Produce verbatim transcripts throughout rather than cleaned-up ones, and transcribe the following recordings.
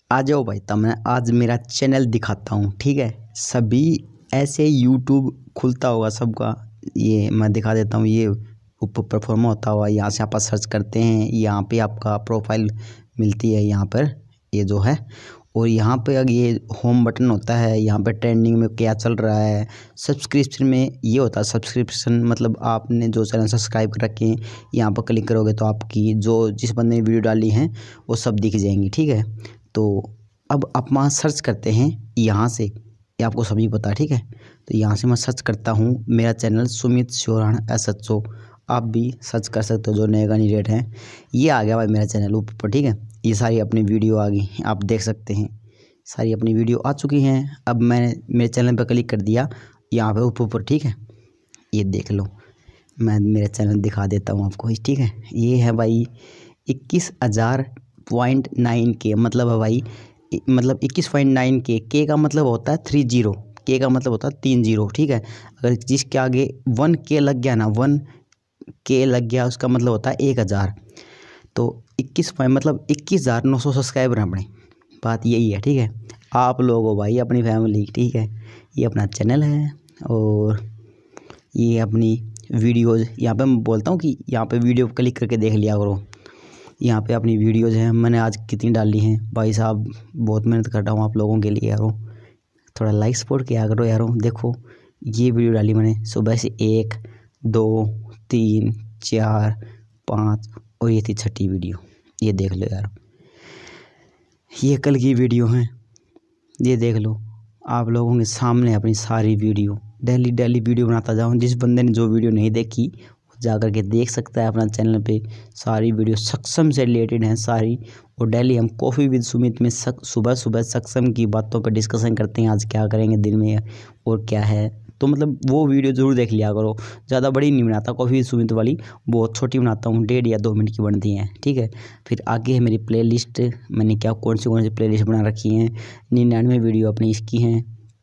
आ जाओ भाई, तब मैं आज मेरा चैनल दिखाता हूँ। ठीक है, सभी ऐसे यूट्यूब खुलता होगा सबका, ये मैं दिखा देता हूँ। ये ऊपर परफॉर्मा होता हुआ, यहाँ से आप सर्च करते हैं, यहाँ पे आपका प्रोफाइल मिलती है यहाँ पर, ये जो है। और यहाँ पे अगर ये होम बटन होता है, यहाँ पे ट्रेंडिंग में क्या चल रहा है। सब्सक्रिप्शन में ये होता है, सब्सक्रिप्शन मतलब आपने जो चैनल सब्सक्राइब कर रखे हैं, यहाँ पर क्लिक करोगे तो आपकी जो जिस बंदे ने वीडियो डाली हैं वो सब दिख जाएंगी। ठीक है, तो अब आप वहाँ सर्च करते हैं यहाँ से, ये आपको सभी पता है। ठीक है, तो यहाँ से मैं सर्च करता हूँ मेरा channel Sumit Shivrana S H O. आप भी सर्च कर सकते हो जो नए कैंडिडेट हैं। ये आ गया भाई मेरा चैनल ऊपर। ठीक है, ये सारी अपनी वीडियो आ गई, आप देख सकते हैं सारी अपनी वीडियो आ चुकी हैं। अब मैंने मेरे चैनल पर क्लिक कर दिया यहाँ पे ऊपर ऊपर। ठीक है, ये देख लो, मैं मेरा चैनल दिखा देता हूँ आपको। ठीक है, ये है भाई इक्कीस हज़ार पॉइंट नाइन के, मतलब है भाई, मतलब इक्कीस पॉइंट नाइन के। के का मतलब होता है थ्री जीरो, के का मतलब होता है तीन जीरो। ठीक है, अगर जिसके आगे वन के लग गया ना, वन के लग गया, उसका मतलब होता है एक हज़ार। तो इक्कीस पॉइंट मतलब इक्कीस हज़ार नौ सौ सब्सक्राइबर हैं अपने, बात यही है। ठीक है, आप लोग हो भाई अपनी फैमिली। ठीक है, ये अपना चैनल है और ये अपनी वीडियोज़, यहाँ पे मैं बोलता हूँ कि यहाँ पे वीडियो क्लिक करके देख लिया करो। यहाँ पे अपनी वीडियोज़ हैं, मैंने आज कितनी डाली हैं भाई साहब, बहुत मेहनत कर रहा हूँ आप लोगों के लिए यारो। थोड़ा लाइक सपोर्ट किया करो यारो। देखो ये वीडियो डाली मैंने सुबह से, एक दो तीन चार पाँच, और ये थी छठी वीडियो। ये देख लो यार, ये कल की वीडियो है, ये देख लो। आप लोगों के सामने अपनी सारी वीडियो, डेली डेली वीडियो बनाता जाऊँ। जिस बंदे ने जो वीडियो नहीं देखी जा कर के देख सकता है अपना चैनल पे। सारी वीडियो सक्षम से रिलेटेड हैं सारी। और डेली हम कॉफ़ी विद सुमित में सक, सुबह सुबह सक्षम की बातों पे डिस्कशन करते हैं, आज क्या करेंगे दिन में और क्या है। तो मतलब वो वीडियो ज़रूर देख लिया करो। ज़्यादा बड़ी नहीं बनाता कॉफ़ी विद सुमित वाली, बहुत छोटी बनाता हूँ, डेढ़ या दो मिनट की बनती हैं। ठीक है, फिर आगे है मेरी प्ले लिस्ट, मैंने क्या कौन सी कौन सी प्ले लिस्ट बना रखी हैं। निन्यानवे वीडियो अपनी इसकी हैं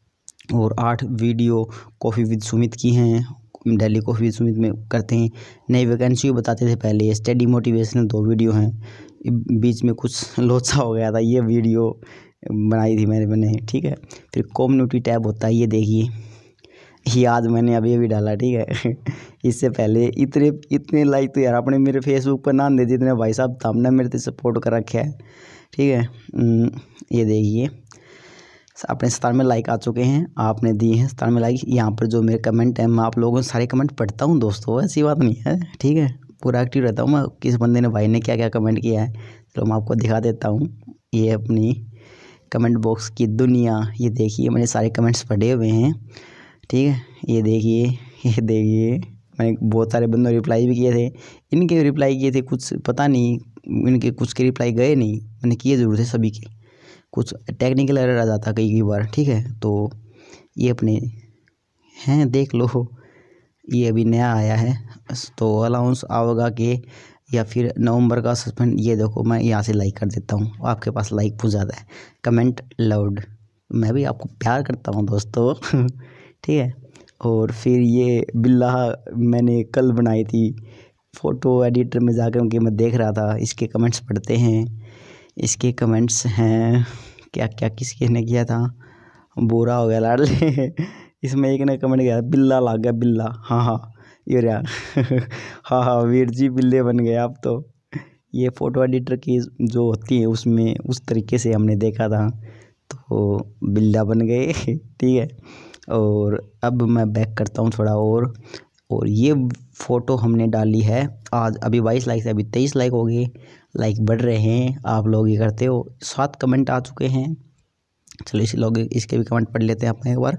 और आठ वीडियो कॉफ़ी विद सुमित की हैं। डेली कॉफ़ी विद सुमित में करते हैं। नई वैकेंसी बताते थे पहले, स्टडी मोटिवेशनल दो वीडियो हैं। बीच में कुछ लोचा हो गया था, ये वीडियो बनाई थी मैंने मैंने ठीक है, फिर कम्युनिटी टैब होता है, ये देखिए, ये आज मैंने अभी अभी डाला। ठीक है, इससे पहले इतने इतने लाइक तो यार आपने मेरे फेसबुक पर ना दे जितने भाई साहब हमने मेरे से सपोर्ट कर रखा है। ठीक है, ये देखिए अपने सतार में लाइक आ चुके हैं, आपने दिए हैं सतार में लाइक। यहाँ पर जो मेरे कमेंट हैं, मैं आप लोगों के सारे कमेंट पढ़ता हूँ दोस्तों, ऐसी बात नहीं है। ठीक है, पूरा एक्टिव रहता हूँ मैं, किस बंदे ने भाई ने क्या क्या कमेंट किया है तो मैं आपको दिखा देता हूँ। ये अपनी कमेंट बॉक्स की दुनिया, ये देखिए मैंने सारे कमेंट्स पढ़े हुए हैं। ठीक है, ये देखिए, ये देखिए मैंने बहुत सारे बंदों रिप्लाई भी किए थे। इनके रिप्लाई किए थे, कुछ पता नहीं इनके कुछ के रिप्लाई गए नहीं, मैंने किए ज़रूर थे सभी के, कुछ टेक्निकल एरर आ जाता कई कई बार। ठीक है, तो ये अपने हैं, देख लो, ये अभी नया आया है तो अलाउंस आओगा कि या फिर नवंबर का सस्पेंड। ये देखो मैं यहाँ से लाइक कर देता हूँ, आपके पास लाइक बहुत ज़्यादा है। कमेंट लाउड, मैं भी आपको प्यार करता हूँ दोस्तों। ठीक है, और फिर ये बिल्ला मैंने कल बनाई थी, फ़ोटो एडिटर में जाकर उनके मैं देख रहा था, इसके कमेंट्स पढ़ते हैं। इसके कमेंट्स हैं क्या क्या, किसके ने किया था, बुरा हो गया लाडले। इसमें एक ने कमेंट किया बिल्ला लाग गया, बिल्ला, हाँ हाँ ये रहा। हाँ हाँ वीर जी बिल्ले बन गए आप तो। ये फ़ोटो एडिटर की जो होती है उसमें उस तरीके से हमने देखा था तो बिल्ला बन गए। ठीक है, और अब मैं बैक करता हूँ थोड़ा और और ये फ़ोटो हमने डाली है आज, अभी बाईस लाइक से अभी तेईस लाइक हो गए, लाइक बढ़ रहे हैं, आप लोग ये करते हो। सात कमेंट आ चुके हैं, चलो इसी लोग इसके भी कमेंट पढ़ लेते हैं अपने एक बार।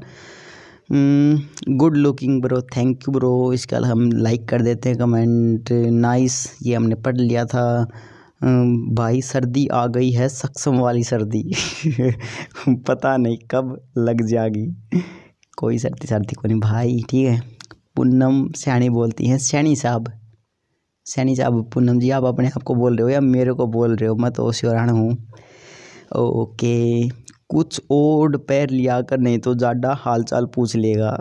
Good looking bro, thank you bro, इसका हम लाइक कर देते हैं कमेंट। नाइस, ये हमने पढ़ लिया था। भाई सर्दी आ गई है, सक्षम वाली सर्दी। पता नहीं कब लग जाएगी, कोई सर्दी सर्दी को नहीं भाई। ठीक है, पूनम सैनी बोलती हैं, सैनी साहब, सैनी साहब, पूनम जी आप अपने आप को बोल रहे हो या मेरे को बोल रहे हो, मैं तो शिवराणा हूँ। ओके, कुछ ओड पैर लिया कर, नहीं तो ज़्यादा हाल चाल पूछ लेगा।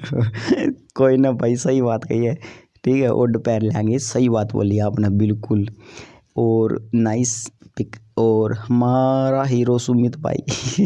कोई ना भाई, सही बात कही है। ठीक है, ओड पैर लेंगे, सही बात बोली आपने बिल्कुल। और नाइस पिक, और हमारा हीरो सुमित भाई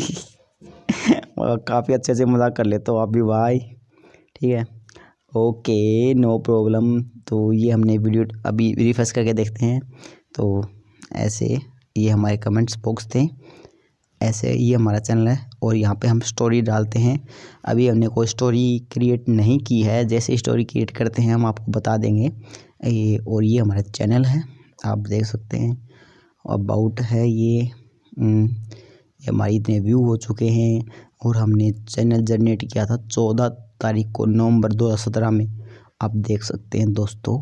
काफ़ी अच्छे से मजाक कर लेते हो आप भी भाई, ठीक है। Okay no problem. तो ये हमने वीडियो अभी रिफ्रेश करके देखते हैं। तो ऐसे ये हमारे कमेंट्स बॉक्स थे, ऐसे ये हमारा चैनल है और यहाँ पे हम स्टोरी डालते हैं। अभी हमने कोई स्टोरी क्रिएट नहीं की है, जैसे स्टोरी क्रिएट करते हैं हम आपको बता देंगे। ये और ये हमारा चैनल है, आप देख सकते हैं। अबाउट है ये, ये हमारे इतने व्यू हो चुके हैं और हमने चैनल जनरेट किया था चौदह तारीख को नवंबर दो हज़ार सत्रह में, आप देख सकते हैं दोस्तों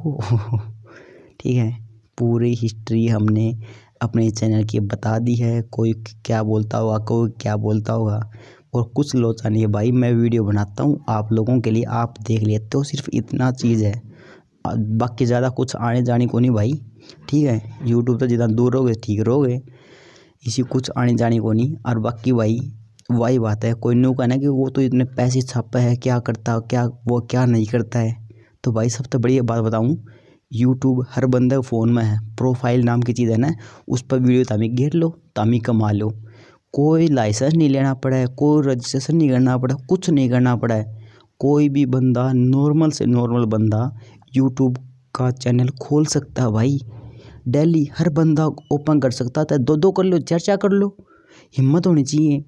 ठीक है। पूरी हिस्ट्री हमने अपने चैनल की बता दी है। कोई क्या बोलता होगा, कोई क्या बोलता होगा, और कुछ लोचा नहीं है भाई। मैं वीडियो बनाता हूँ आप लोगों के लिए, आप देख लेते हो, सिर्फ इतना चीज़ है, बाकी ज़्यादा कुछ आने जाने को नहीं भाई, ठीक है। यूट्यूब से जितना दूर रहोगे ठीक रहोगे, इसी कुछ आने जाने को नहीं। और बाकी भाई वही बात है, कोई न्यू कहना कि वो तो इतने पैसे छापा है, क्या करता क्या वो क्या नहीं करता है। तो भाई सबसे बड़ी बात बताऊँ, यूट्यूब हर बंदे फ़ोन में है, प्रोफाइल नाम की चीज़ है ना, उस पर वीडियो तामी घेर लो, तामी कमा लो। कोई लाइसेंस नहीं लेना पड़ा है, कोई रजिस्ट्रेशन नहीं करना पड़ा, कुछ नहीं करना पड़ा है। कोई भी बंदा, नॉर्मल से नॉर्मल बंदा यूट्यूब का चैनल खोल सकता है भाई। डेली हर बंदा ओपन कर सकता था, दो दो कर लो, चर्चा कर लो, हिम्मत होनी चाहिए,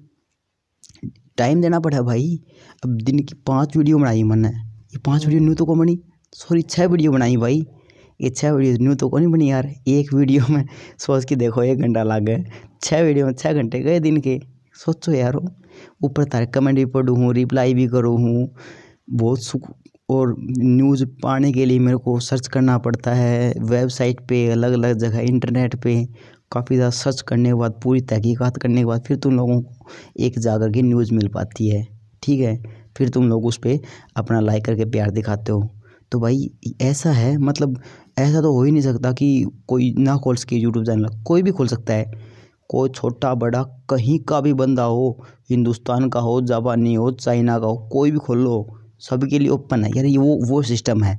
टाइम देना पड़ा भाई। अब दिन की पाँच वीडियो बनाई मैंने, ये पाँच वीडियो न्यू तो को बनी, सॉरी छः वीडियो बनाई भाई, ये छः वीडियो न्यू तो को नहीं बनी यार। एक वीडियो में सोच के देखो एक घंटा लग गए, छः वीडियो में छः घंटे गए दिन के, सोचो यार। ऊपर तारे कमेंट भी पढ़ूँ हूँ, रिप्लाई भी करूँ हूँ, बहुत सुख। और न्यूज़ पाने के लिए मेरे को सर्च करना पड़ता है वेबसाइट पे, अलग अलग जगह इंटरनेट पे, काफ़ी ज़्यादा सर्च करने के बाद, पूरी तहकीकात करने के बाद फिर तुम लोगों को एक जाकर के न्यूज़ मिल पाती है, ठीक है। फिर तुम लोग उस पर अपना लाइक करके प्यार दिखाते हो। तो भाई ऐसा है, मतलब ऐसा तो हो ही नहीं सकता कि कोई ना खोल सके यूट्यूब चैनल, कोई भी खोल सकता है। कोई छोटा बड़ा कहीं का भी बंदा हो, हिंदुस्तान का हो, जापानी हो, चाइना का हो, कोई भी खोल लो, सबके लिए ओपन है यार। ये वो वो सिस्टम है,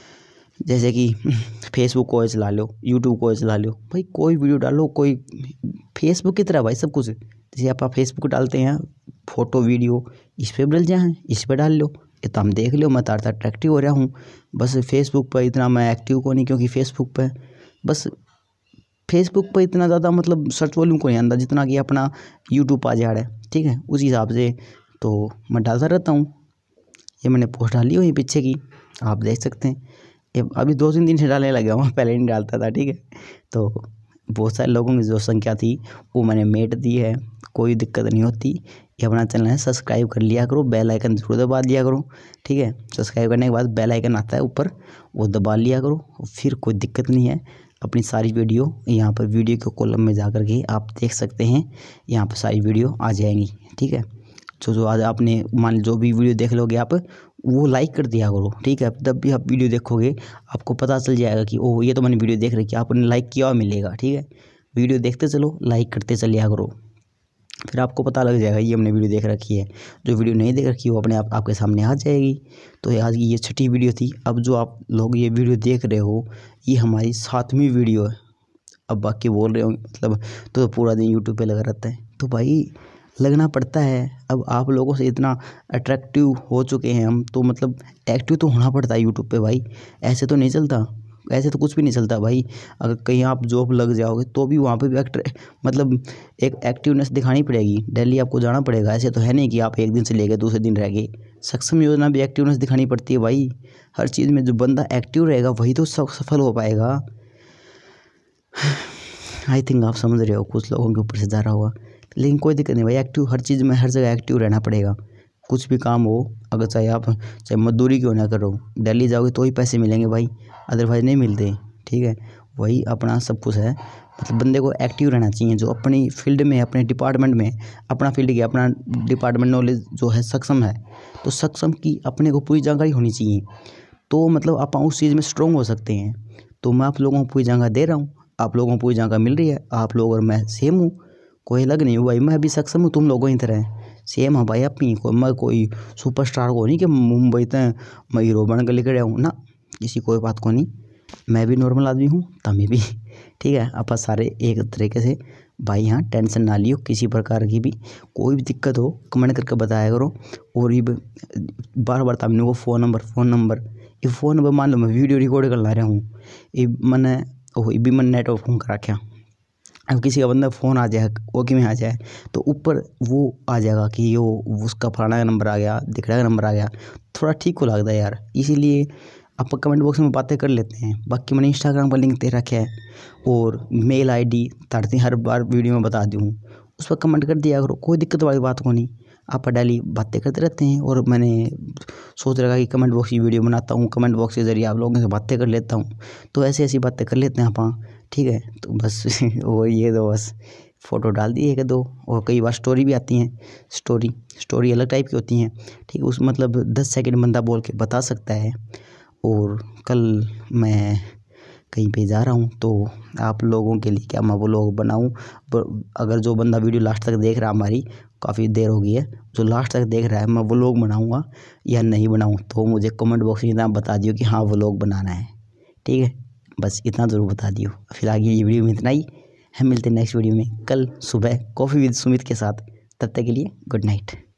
जैसे कि फेसबुक को चला लो, यूट्यूब को चला लो भाई, कोई वीडियो डालो, कोई फेसबुक की तरह भाई सब कुछ। जैसे आप फेसबुक डालते हैं फ़ोटो वीडियो, इस पर डल जाए, इस पर डाल लो, ये तो हम देख लो, मैं तार तार अट्रैक्टिव हो रहा हूँ। बस फेसबुक पर इतना मैं एक्टिव को नहीं, क्योंकि फेसबुक पर बस फेसबुक पर इतना ज़्यादा मतलब सर्च वॉल्यूम को नहीं आंदा जितना कि अपना यूट्यूब आ जा रहा है, ठीक है। उस हिसाब से तो मैं डालता रहता हूँ। ये मैंने पोस्ट डाली हुई पीछे की, आप देख सकते हैं। ये अभी दो तीन दिन से डालने लगा हूँ, पहले नहीं डालता था, ठीक है। तो बहुत सारे लोगों की जो संख्या थी वो मैंने मेट दी है, कोई दिक्कत नहीं होती। ये अपना चैनल है, सब्सक्राइब कर लिया करो, बेल आइकन जरूर दबा दिया करो, ठीक है। सब्सक्राइब करने के बाद बेल आइकन आता है ऊपर, वो दबा लिया करो, फिर कोई दिक्कत नहीं है। अपनी सारी वीडियो यहाँ पर वीडियो के कॉलम में जा कर के आप देख सकते हैं, यहाँ पर सारी वीडियो आ जाएंगी, ठीक है। जो जो आज आपने मान जो भी वीडियो देख लोगे आप, वो लाइक कर दिया करो, ठीक है। जब भी आप वीडियो देखोगे आपको पता चल जाएगा कि ओह ये तो मैंने वीडियो देख रखी है, आपने लाइक किया हुआ मिलेगा, ठीक है। वीडियो देखते चलो, लाइक करते चलिया करो, फिर आपको पता लग जाएगा ये हमने वीडियो देख रखी है। जो वीडियो नहीं देख रखी है वो अपने आप आपके सामने आ जाएगी। तो आज की ये छठी वीडियो थी। अब जो आप लोग ये वीडियो देख रहे हो, ये हमारी सातवीं वीडियो है। अब बाकी बोल रहे हो मतलब तो पूरा दिन यूट्यूब पे लगा रहता है, तो भाई लगना पड़ता है। अब आप लोगों से इतना अट्रैक्टिव हो चुके हैं हम, तो मतलब एक्टिव तो होना पड़ता है यूट्यूब पे भाई, ऐसे तो नहीं चलता, ऐसे तो कुछ भी नहीं चलता भाई। अगर कहीं आप जॉब लग जाओगे तो भी वहाँ पे भी एक्टर मतलब एक एक्टिवनेस दिखानी पड़ेगी, डेली आपको जाना पड़ेगा। ऐसे तो है नहीं कि आप एक दिन से लेकर दूसरे दिन रह गए। सक्षम योजना भी एक्टिवनेस दिखानी पड़ती है भाई। हर चीज़ में जो बंदा एक्टिव रहेगा वही तो सफल हो पाएगा। आई थिंक आप समझ रहे हो, कुछ लोगों के ऊपर से जा रहा होगा, लेकिन कोई दिक्कत नहीं भाई। एक्टिव हर चीज़ में, हर जगह एक्टिव रहना पड़ेगा। कुछ भी काम हो, अगर चाहे आप चाहे मजदूरी क्यों ना करो, दिल्ली जाओगे तो ही पैसे मिलेंगे भाई, अदरवाइज़ नहीं मिलते, ठीक है। वही अपना सब कुछ है, मतलब बंदे को एक्टिव रहना चाहिए। जो अपनी फील्ड में, अपने डिपार्टमेंट में, अपना फील्ड की अपना डिपार्टमेंट नॉलेज जो है सक्षम है, तो सक्षम की अपने को पूरी जानकारी होनी चाहिए, तो मतलब आप उस चीज़ में स्ट्रॉन्ग हो सकते हैं। तो मैं आप लोगों को पूरी जानकारी दे रहा हूँ, आप लोगों को पूरी जानकारी मिल रही है। आप लोग और मैं सेम हूँ, कोई अलग नहीं हुआ भाई। मैं भी सक्षम हूँ, तुम लोगों की तरह सेम है भाई। अपनी को मैं कोई सुपरस्टार को नहीं कि मुंबई तक मैं हीरो बन के लेकर आया हूँ ना, किसी कोई बात को नहीं। मैं भी नॉर्मल आदमी हूँ, तमें भी, ठीक है। अपन सारे एक तरीके से भाई हाँ, टेंशन ना लियो किसी प्रकार की भी, कोई भी दिक्कत हो कमेंट करके बताया करो। और ये बार बार तमने वो फ़ोन नंबर फ़ोन नंबर ये फ़ोन नंबर मान लो मैं वीडियो रिकॉर्ड कर ला रहा हूँ, ये मैंने ओह भी मैंने नेट ऑफ कर रखा। अब किसी का बंदा फ़ोन आ जाए वो कि में आ जाए तो ऊपर वो आ जाएगा कि यो उसका फलाना का नंबर आ गया, दिखड़ा का नंबर आ गया, थोड़ा ठीक को लगता है यार। इसीलिए आप कमेंट बॉक्स में बातें कर लेते हैं। बाकी मैंने इंस्टाग्राम पर लिंक दे रखा है और मेल आईडी तारती हर बार वीडियो में बता दूँ, उस पर कमेंट कर दिया करो, कोई दिक्कत वाली बात को नहीं। आप डेली बातें करते रहते हैं और मैंने सोच रखा कि कमेंट बॉक्स की वीडियो बनाता हूँ, कमेंट बॉक्स के ज़रिए आप लोगों से बातें कर लेता हूँ, तो ऐसी ऐसी बातें कर लेते हैं आप। ठीक है, तो बस वो ये दो बस फ़ोटो डाल दिए एक दो, और कई बार स्टोरी भी आती हैं। स्टोरी स्टोरी अलग टाइप की होती हैं, ठीक है, उस मतलब दस सेकंड बंदा बोल के बता सकता है। और कल मैं कहीं पे जा रहा हूँ तो आप लोगों के लिए क्या मैं व्लॉग बनाऊँ। अगर जो बंदा वीडियो लास्ट तक देख रहा है, हमारी काफ़ी देर हो गई है, जो लास्ट तक देख रहा है, मैं व्लॉग बनाऊँगा या नहीं बनाऊँ, तो मुझे कमेंट बॉक्स में इतना बता दियो कि हाँ व्लॉग बनाना है। ठीक है, बस इतना ज़रूर बता दियो। फिलहाल ये वीडियो में इतना ही, हम मिलते हैं नेक्स्ट वीडियो में कल सुबह कॉफ़ी विद सुमित के साथ। तब तक के लिए गुड नाइट।